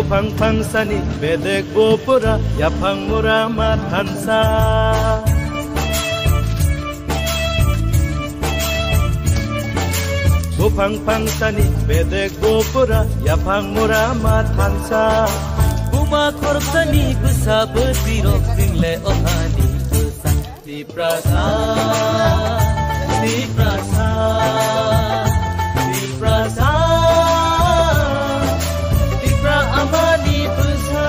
Bupang pangsani bedek bopura yapang muramat hansa. Bupang pangsani bedek bopura yapang muramat hansa. Buma korsani busa betirok dingle ohani busa di prasa di prasa di prasa di pra amani busa.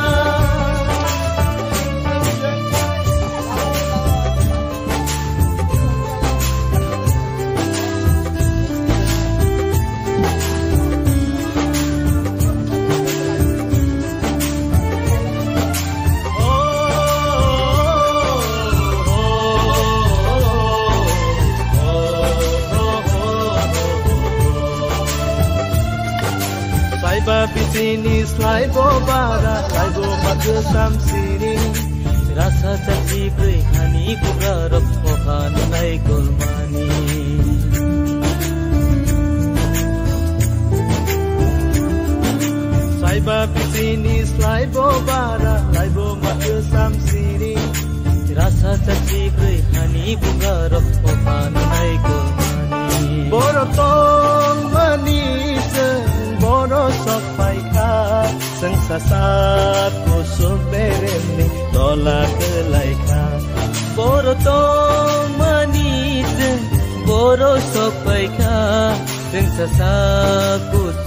Bisini slai bo bara, slai bo madu sam sini. Rasa caci koi khani kugarap pohan nai kolmani. Slai ba bisini slai bo bara, slai bo madu sam sini. Rasa caci koi khani kugarap pohan nai kolmani. Boro tong manis. Boro sok paika sang sasat kusuk bereni tolak laika. Boro to manis, boro sok paika sang sasat